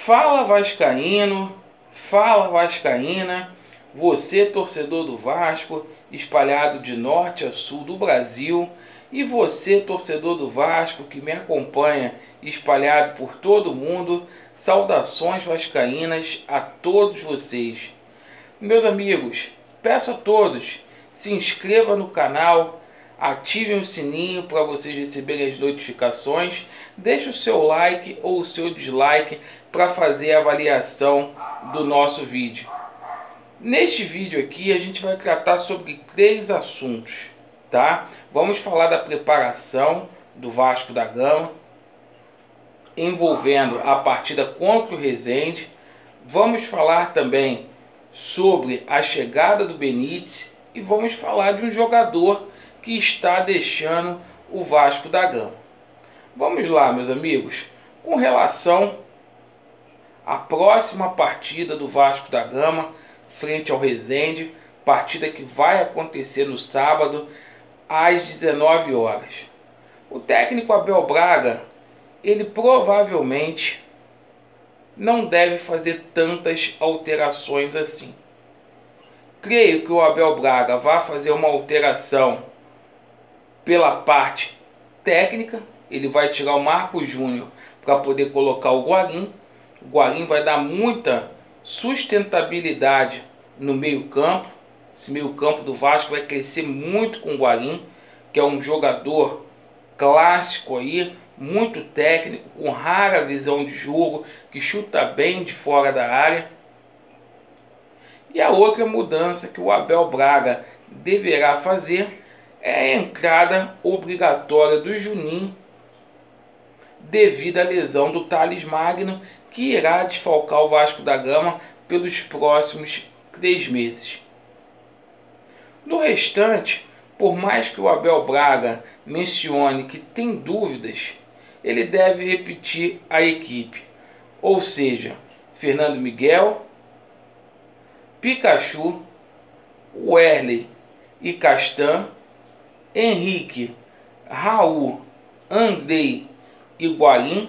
Fala vascaíno, fala vascaína, você torcedor do Vasco, espalhado de norte a sul do Brasil, e você torcedor do Vasco que me acompanha, espalhado por todo o mundo, saudações vascaínas a todos vocês. Meus amigos, peço a todos, se inscrevam no canal, ativem o sininho para vocês receberem as notificações, deixe o seu like ou o seu dislike para fazer a avaliação do nosso vídeo. Neste vídeo aqui a gente vai tratar sobre 3 assuntos, tá? Vamos falar da preparação do Vasco da Gama, envolvendo a partida contra o Resende. Vamos falar também sobre a chegada do Benítez e vamos falar de um jogador que está deixando o Vasco da Gama. Vamos lá, meus amigos, com relação à próxima partida do Vasco da Gama frente ao Resende, partida que vai acontecer no sábado às 19 horas. O técnico Abel Braga, ele provavelmente não deve fazer tantas alterações assim. Creio que o Abel Braga vai fazer uma alteração pela parte técnica. Ele vai tirar o Marcos Júnior para poder colocar o Guarim. O Guarim vai dar muita sustentabilidade no meio campo. Esse meio campo do Vasco vai crescer muito com o Guarim, que é um jogador clássico aí, muito técnico, com rara visão de jogo, que chuta bem de fora da área. E a outra mudança que o Abel Braga deverá fazer é a entrada obrigatória do Juninho, devido à lesão do Thales Magno, que irá desfalcar o Vasco da Gama pelos próximos 3 meses. No restante, por mais que o Abel Braga mencione que tem dúvidas, ele deve repetir a equipe, ou seja, Fernando Miguel, Pikachu, Wesley e Castan, Henrique, Raul, Andrei e Guarim,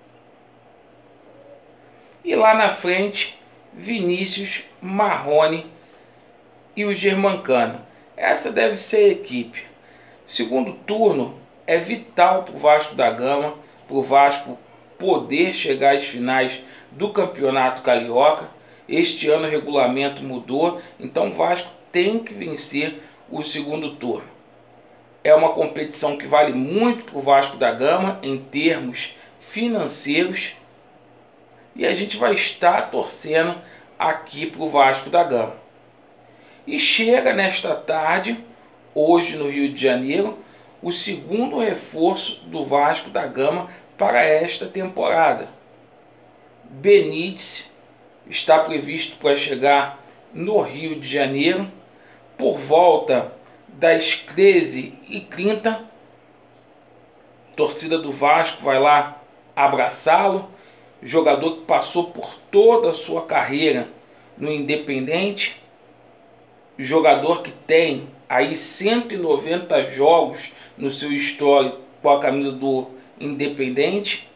e lá na frente Vinícius, Marrone e o Germancano. Essa deve ser a equipe. Segundo turno é vital para o Vasco da Gama, para o Vasco poder chegar às finais do Campeonato Carioca. Este ano o regulamento mudou, então o Vasco tem que vencer o segundo turno. É uma competição que vale muito para o Vasco da Gama em termos financeiros, e a gente vai estar torcendo aqui para o Vasco da Gama. E chega nesta tarde, hoje no Rio de Janeiro, o segundo reforço do Vasco da Gama para esta temporada. Benítez está previsto para chegar no Rio de Janeiro por volta das 13h30. A torcida do Vasco vai lá abraçá-lo. Jogador que passou por toda a sua carreira no Independente, jogador que tem aí 190 jogos no seu histórico com a camisa do Independente,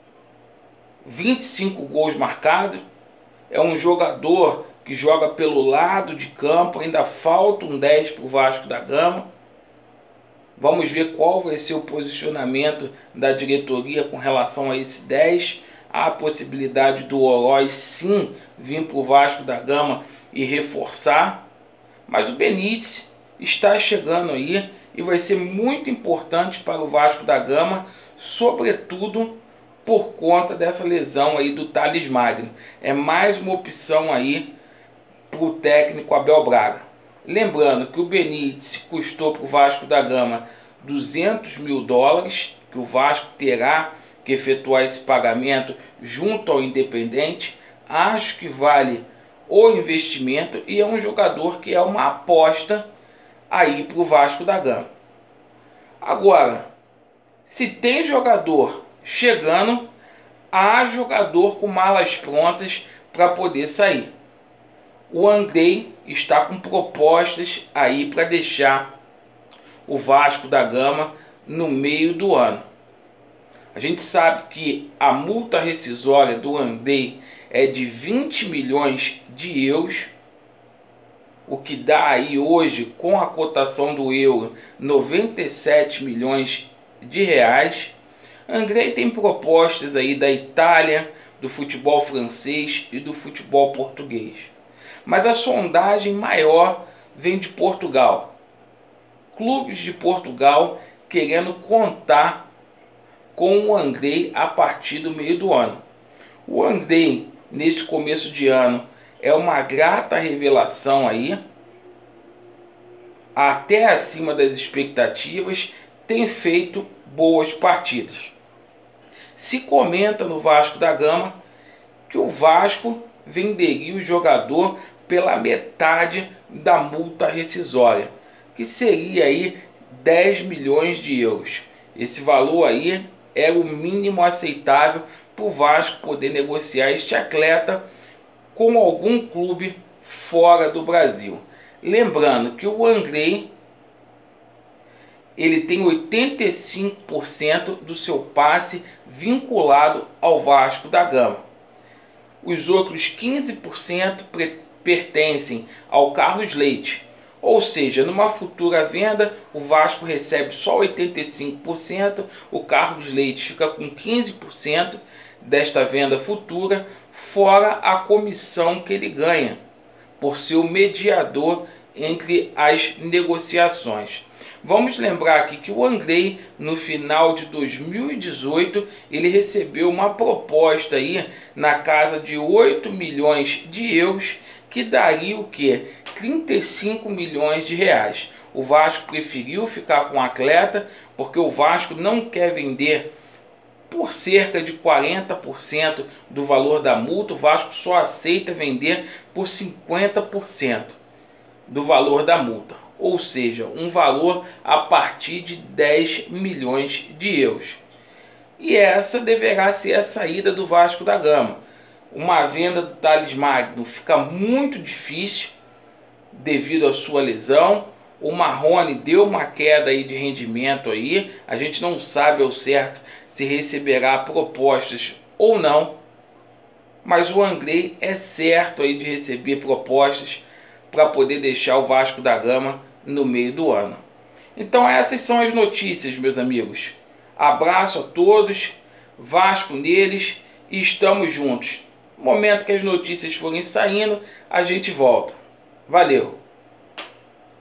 25 gols marcados. É um jogador que joga pelo lado de campo, ainda falta um 10 para o Vasco da Gama. Vamos ver qual vai ser o posicionamento da diretoria com relação a esse 10. Há a possibilidade do Oroz sim vir para o Vasco da Gama e reforçar. Mas o Benítez está chegando aí e vai ser muito importante para o Vasco da Gama, sobretudo por conta dessa lesão aí do Thales Magno. É mais uma opção aí para o técnico Abel Braga. Lembrando que o Benítez custou para o Vasco da Gama $200 mil, que o Vasco terá que efetuar esse pagamento junto ao Independente. Acho que vale o investimento e é um jogador que é uma aposta aí para o Vasco da Gama. Agora, se tem jogador chegando, há jogador com malas prontas para poder sair. O Andrei está com propostas aí para deixar o Vasco da Gama no meio do ano. A gente sabe que a multa rescisória do Andrei é de 20 milhões de euros, o que dá aí hoje, com a cotação do euro, 97 milhões de reais. Anglais tem propostas aí da Itália, do futebol francês e do futebol português. Mas a sondagem maior vem de Portugal. Clubes de Portugal querendo contar com o Anglais a partir do meio do ano. O Anglais, nesse começo de ano, é uma grata revelação aí, até acima das expectativas, tem feito boas partidas. Se comenta no Vasco da Gama que o Vasco venderia o jogador pela metade da multa rescisória, que seria aí 10 milhões de euros. Esse valor aí é o mínimo aceitável para o Vasco poder negociar este atleta com algum clube fora do Brasil. Lembrando que o Anglais ele tem 85% do seu passe vinculado ao Vasco da Gama. Os outros 15% pertencem ao Carlos Leite. Ou seja, numa futura venda, o Vasco recebe só 85%, o Carlos Leite fica com 15% desta venda futura, fora a comissão que ele ganha, por ser o mediador entre as negociações. Vamos lembrar aqui que o Anglais, no final de 2018, ele recebeu uma proposta aí na casa de 8 milhões de euros, que daria o quê? 35 milhões de reais. O Vasco preferiu ficar com o atleta, porque o Vasco não quer vender por cerca de 40% do valor da multa. O Vasco só aceita vender por 50% do valor da multa, ou seja, um valor a partir de 10 milhões de euros. E essa deverá ser a saída do Vasco da Gama. Uma venda do Thales Magno fica muito difícil devido à sua lesão. O Marrone deu uma queda aí de rendimento aí. A gente não sabe ao certo se receberá propostas ou não, mas o Anglais é certo aí de receber propostas para poder deixar o Vasco da Gama no meio do ano. Então essas são as notícias, meus amigos. Abraço a todos, Vasco neles, e estamos juntos. No momento que as notícias forem saindo, a gente volta. Valeu!